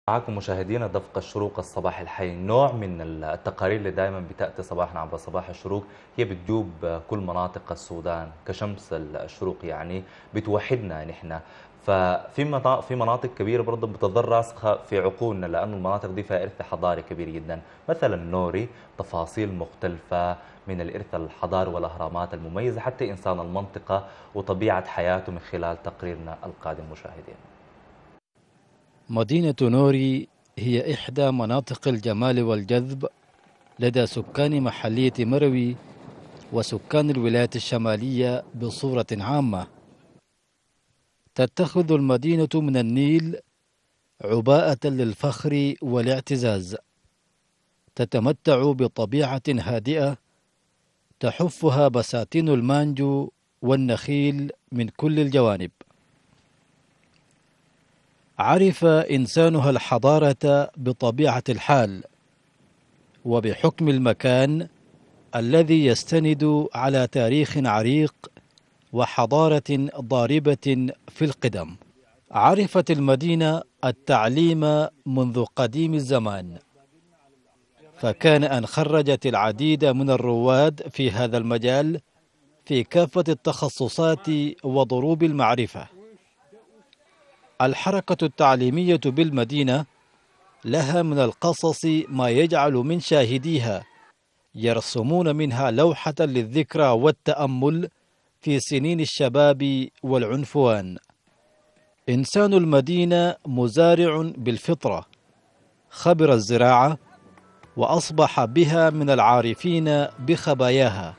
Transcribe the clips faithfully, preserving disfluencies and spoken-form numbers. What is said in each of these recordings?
معكم مشاهدينا دفق الشروق الصباح الحي. نوع من التقارير اللي دائما بتأتي صباحنا عبر صباح الشروق هي بتجوب كل مناطق السودان كشمس الشروق، يعني بتوحدنا نحن. ففي مناطق في مناطق كبيرة برضه بتظل راسخة في عقولنا، لأنه المناطق دي فيها إرث حضاري كبير جدا. مثلا نوري تفاصيل مختلفة من الإرث الحضاري والأهرامات المميزة حتى إنسان المنطقة وطبيعة حياته من خلال تقريرنا القادم مشاهدين. مدينة نوري هي إحدى مناطق الجمال والجذب لدى سكان محلية مروي وسكان الولايات الشمالية بصورة عامة. تتخذ المدينة من النيل عباءة للفخر والاعتزاز، تتمتع بطبيعة هادئة تحفها بساتين المانجو والنخيل من كل الجوانب. عرف إنسانها الحضارة بطبيعة الحال وبحكم المكان الذي يستند على تاريخ عريق وحضارة ضاربة في القدم. عرفت المدينة التعليم منذ قديم الزمان، فكان أن خرجت العديد من الرواد في هذا المجال في كافة التخصصات وضروب المعرفة. الحركة التعليمية بالمدينة لها من القصص ما يجعل من شاهديها يرسمون منها لوحة للذكرى والتأمل في سنين الشباب والعنفوان. إنسان المدينة مزارع بالفطرة، خبر الزراعة وأصبح بها من العارفين بخباياها.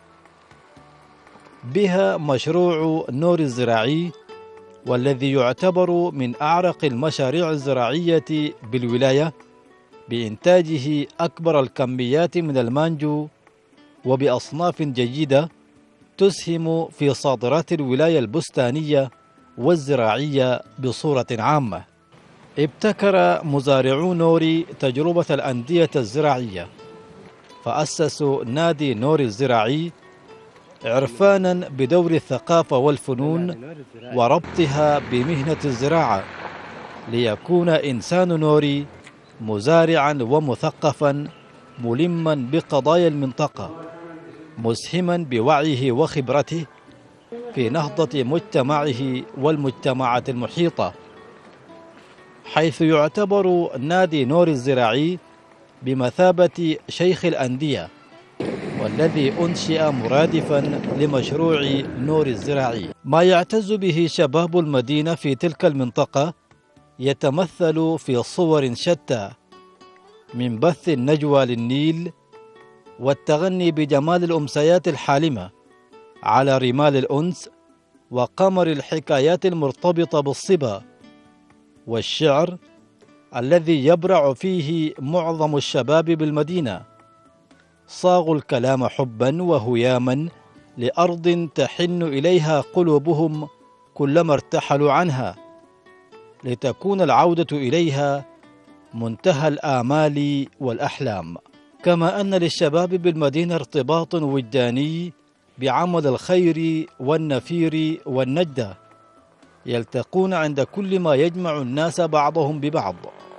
بها مشروع نور الزراعي، والذي يعتبر من أعرق المشاريع الزراعية بالولاية بإنتاجه أكبر الكميات من المانجو وبأصناف جيدة تسهم في صادرات الولاية البستانية والزراعية بصورة عامة. ابتكر مزارعو نوري تجربة الأندية الزراعية، فأسسوا نادي نوري الزراعي عرفانا بدور الثقافة والفنون وربطها بمهنة الزراعة، ليكون إنسان نوري مزارعا ومثقفا ملما بقضايا المنطقة، مسهما بوعيه وخبرته في نهضة مجتمعه والمجتمعات المحيطة، حيث يعتبر نادي نور الزراعي بمثابة شيخ الأندية، والذي أنشئ مرادفا لمشروع نور الزراعي. ما يعتز به شباب المدينة في تلك المنطقة يتمثل في صور شتى، من بث النجوى للنيل والتغني بجمال الأمسيات الحالمة على رمال الأنس وقمر الحكايات المرتبطة بالصبا، والشعر الذي يبرع فيه معظم الشباب بالمدينة. صاغوا الكلام حبا وهياما لأرض تحن إليها قلوبهم كلما ارتحلوا عنها، لتكون العودة إليها منتهى الآمال والأحلام. كما أن للشباب بالمدينة ارتباط وجداني بعمل الخير والنفير والنجدة، يلتقون عند كل ما يجمع الناس بعضهم ببعض،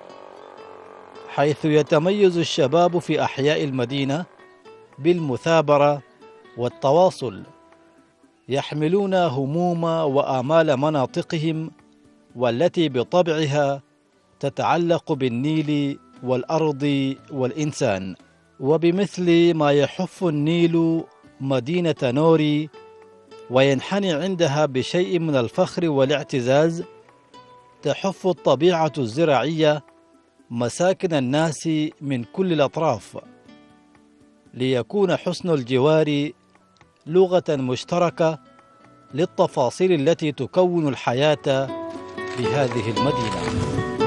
حيث يتميز الشباب في أحياء المدينة بالمثابرة والتواصل، يحملون هموم وآمال مناطقهم والتي بطبعها تتعلق بالنيل والأرض والإنسان. وبمثل ما يحف النيل مدينة نوري وينحني عندها بشيء من الفخر والاعتزاز، تحف الطبيعة الزراعية مساكن الناس من كل الأطراف، ليكون حسن الجوار لغة مشتركة للتفاصيل التي تكون الحياة في هذه المدينة.